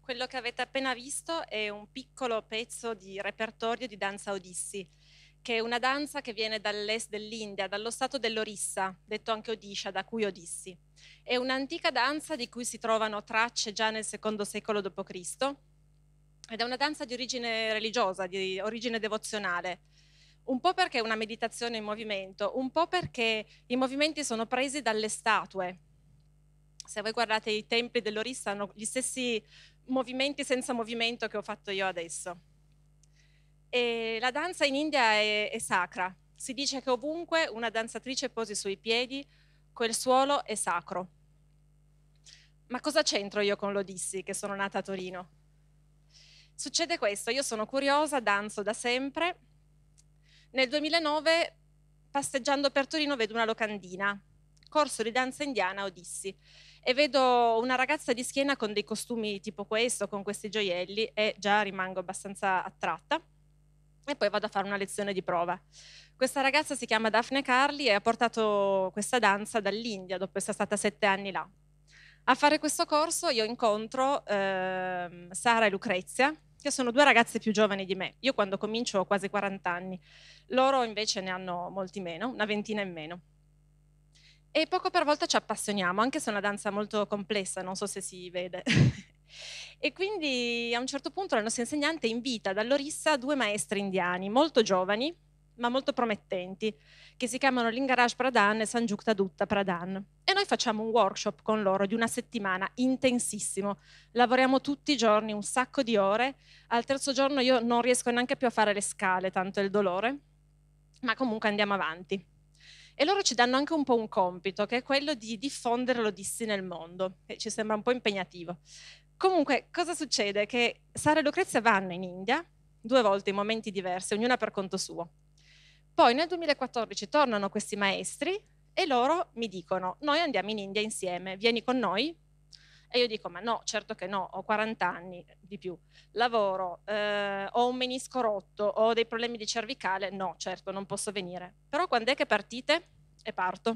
Quello che avete appena visto è un piccolo pezzo di repertorio di danza Odissi, che è una danza che viene dall'est dell'India, dallo stato dell'Orissa, detto anche Odisha, da cui Odissi. È un'antica danza di cui si trovano tracce già nel secondo secolo d.C. ed è una danza di origine religiosa, di origine devozionale, un po' perché è una meditazione in movimento, un po' perché i movimenti sono presi dalle statue. Se voi guardate i templi dell'Orissa hanno gli stessi movimenti senza movimento che ho fatto io adesso. E la danza in India è sacra. Si dice che ovunque una danzatrice posi sui piedi, quel suolo è sacro. Ma cosa c'entro io con l'Odissi, che sono nata a Torino? Succede questo, io sono curiosa, danzo da sempre. Nel 2009, passeggiando per Torino, vedo una locandina, corso di danza indiana Odissi, e vedo una ragazza di schiena con dei costumi tipo questo, con questi gioielli, e già rimango abbastanza attratta. E poi vado a fare una lezione di prova. Questa ragazza si chiama Daphne Carli e ha portato questa danza dall'India dopo essere stata 7 anni là. A fare questo corso io incontro Sara e Lucrezia, che sono due ragazze più giovani di me. Io quando comincio ho quasi 40 anni, loro invece ne hanno molti meno, una ventina in meno. E poco per volta ci appassioniamo, anche se è una danza molto complessa, non so se si vede. E quindi a un certo punto la nostra insegnante invita dall'Orissa due maestri indiani, molto giovani, ma molto promettenti, che si chiamano Lingaraj Pradhan e Sanjukta Dutta Pradhan. E noi facciamo un workshop con loro di una settimana intensissimo. Lavoriamo tutti i giorni, un sacco di ore. Al terzo giorno io non riesco neanche più a fare le scale, tanto è il dolore, ma comunque andiamo avanti. E loro ci danno anche un po' un compito, che è quello di diffondere l'Odissi nel mondo, che ci sembra un po' impegnativo. Comunque, cosa succede? Che Sara e Lucrezia vanno in India 2 volte in momenti diversi, ognuna per conto suo. Poi nel 2014 tornano questi maestri e loro mi dicono: noi andiamo in India insieme, vieni con noi? E io dico: ma no, certo che no, ho 40 anni di più, lavoro, ho un menisco rotto, ho dei problemi di cervicale, no, certo, non posso venire. Però quando è che partite? E parto.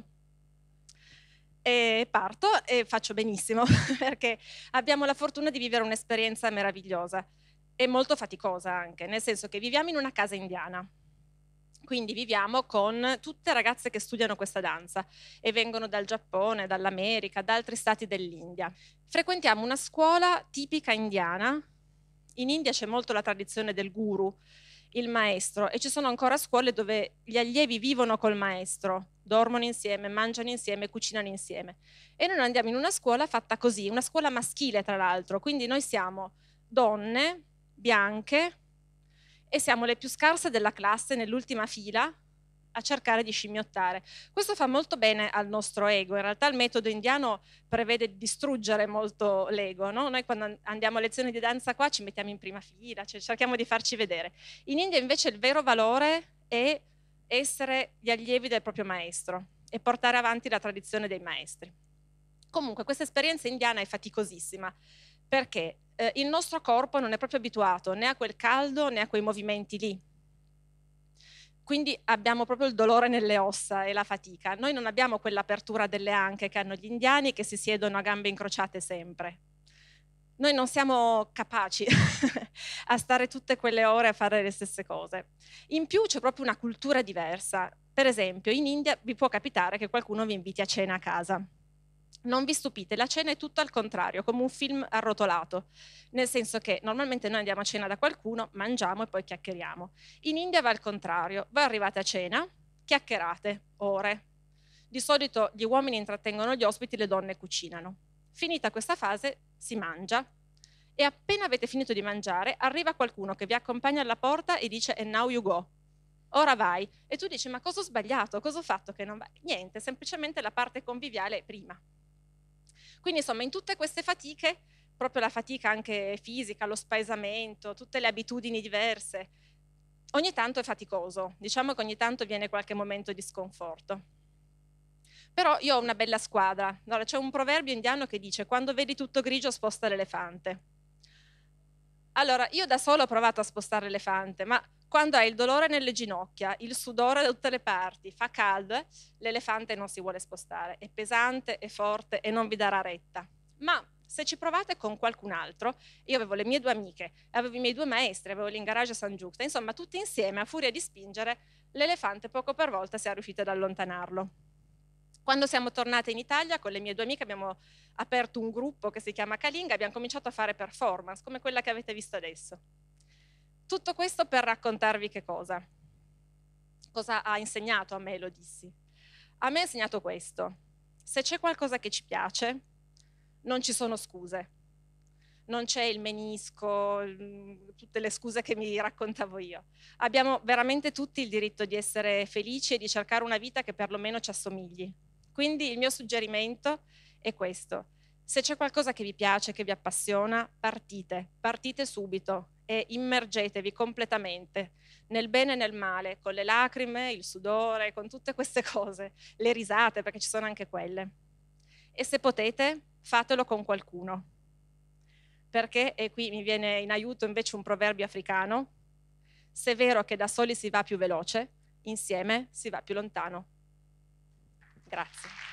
E parto e faccio benissimo, perché abbiamo la fortuna di vivere un'esperienza meravigliosa e molto faticosa anche, nel senso che viviamo in una casa indiana. Quindi viviamo con tutte ragazze che studiano questa danza e vengono dal Giappone, dall'America, da altri stati dell'India. Frequentiamo una scuola tipica indiana. In India c'è molto la tradizione del guru, il maestro, e ci sono ancora scuole dove gli allievi vivono col maestro, dormono insieme, mangiano insieme, cucinano insieme. E noi andiamo in una scuola fatta così, una scuola maschile tra l'altro, quindi noi siamo donne bianche e siamo le più scarse della classe nell'ultima fila a cercare di scimmiottare. Questo fa molto bene al nostro ego. In realtà il metodo indiano prevede di distruggere molto l'ego, no? Noi quando andiamo a lezioni di danza qua ci mettiamo in prima fila, cioè cerchiamo di farci vedere. In India invece il vero valore è essere gli allievi del proprio maestro e portare avanti la tradizione dei maestri. Comunque questa esperienza indiana è faticosissima perché il nostro corpo non è proprio abituato né a quel caldo né a quei movimenti lì. Quindi abbiamo proprio il dolore nelle ossa e la fatica. Noi non abbiamo quell'apertura delle anche che hanno gli indiani, che si siedono a gambe incrociate sempre. Noi non siamo capaci a stare tutte quelle ore a fare le stesse cose. In più c'è proprio una cultura diversa. Per esempio, in India vi può capitare che qualcuno vi inviti a cena a casa. Non vi stupite, la cena è tutto al contrario, come un film arrotolato, nel senso che normalmente noi andiamo a cena da qualcuno, mangiamo e poi chiacchieriamo. In India va al contrario, voi arrivate a cena, chiacchierate, ore. Di solito gli uomini intrattengono gli ospiti, le donne cucinano. Finita questa fase si mangia e appena avete finito di mangiare arriva qualcuno che vi accompagna alla porta e dice "and now you go". Ora vai. E tu dici: ma cosa ho sbagliato? Cosa ho fatto che non va? Niente, semplicemente la parte conviviale è prima. Quindi insomma in tutte queste fatiche, proprio la fatica anche fisica, lo spaesamento, tutte le abitudini diverse, ogni tanto è faticoso, diciamo che ogni tanto viene qualche momento di sconforto. Però io ho una bella squadra. Allora, c'è un proverbio indiano che dice: quando vedi tutto grigio sposta l'elefante. Allora, io da sola ho provato a spostare l'elefante, ma quando hai il dolore nelle ginocchia, il sudore da tutte le parti, fa caldo, l'elefante non si vuole spostare, è pesante, è forte e non vi darà retta. Ma Se ci provate con qualcun altro, io avevo le mie 2 amiche, avevo i miei 2 maestri, avevo l'Ingarage a San Giusta, insomma tutti insieme, a furia di spingere, l'elefante poco per volta siamo riusciti ad allontanarlo. Quando siamo tornate in Italia, con le mie 2 amiche abbiamo aperto un gruppo che si chiama Calinga, abbiamo cominciato a fare performance, come quella che avete visto adesso. Tutto questo per raccontarvi che cosa? Cosa ha insegnato a me l'Odissi? A me ha insegnato questo: se c'è qualcosa che ci piace, non ci sono scuse, non c'è il menisco, tutte le scuse che mi raccontavo io. Abbiamo veramente tutti il diritto di essere felici e di cercare una vita che perlomeno ci assomigli. Quindi il mio suggerimento è questo: se c'è qualcosa che vi piace, che vi appassiona, partite subito e immergetevi completamente, nel bene e nel male, con le lacrime, il sudore, con tutte queste cose, le risate, perché ci sono anche quelle. E se potete, fatelo con qualcuno. Perché, e qui mi viene in aiuto invece un proverbio africano: se è vero che da soli si va più veloce, insieme si va più lontano. Grazie.